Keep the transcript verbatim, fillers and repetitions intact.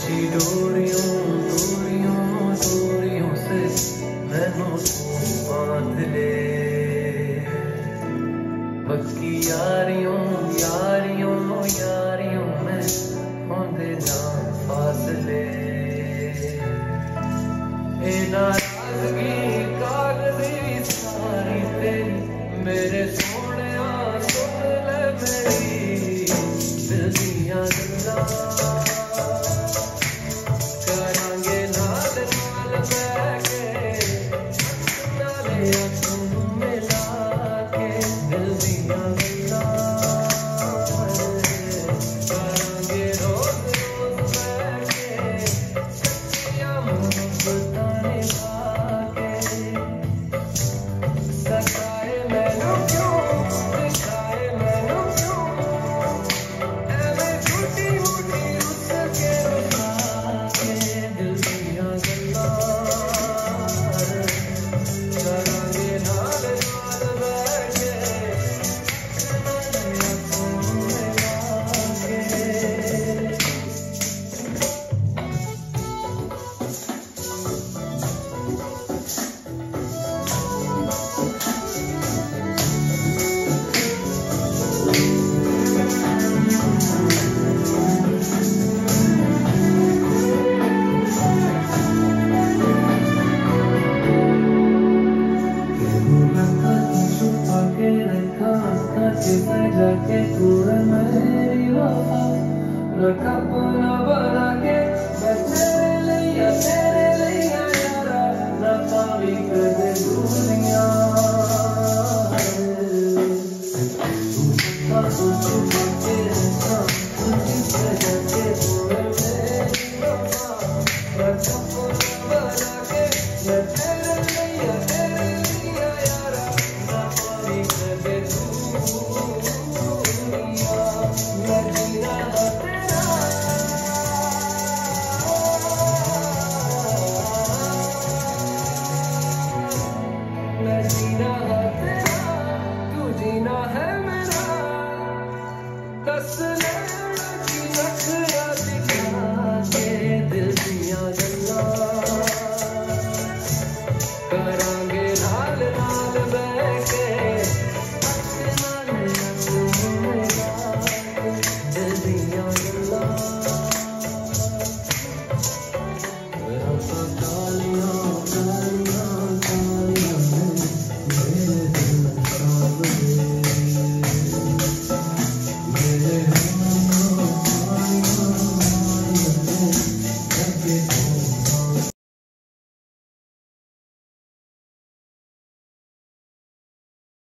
डोरियों डोरियों डोरियों से मैनू तू बांध ले, पक्की यारियों यारियों यारियों में होंदे ना फासले। ए नाराजगी कागज़ी सारी तेरी मेरे सोने सुन ले मेरी दिल दियां गल्लां। करांगे नाल नाल बैठ के नाले अखों मिला के दिल दियां गल्लां। करांगे रोज रोज बैठ के सच्चियां मोहब्बतां निभा के। सताए मैनू क्यों दिखाए मैनू क्यों एवें झूठी मूठी रुस के रुला के दिल दियां गल्लां। करांगे नाल नाल बैठ के नाले अखों मिला के। जाके तूने मेरी वफा रखा अपना बना के मैं तेरे लिया तेरे लिया यारा ना पावी कदे दूरियां। तू छुपा के रखा तुझे जाके तूने मेरी वफा रखा अपना बना के मैं तेरे लिया तेरे लिया यारा ना पावी कदे जीना है तेरा तू जीना है मेरा दस ले की नखरा दिखा।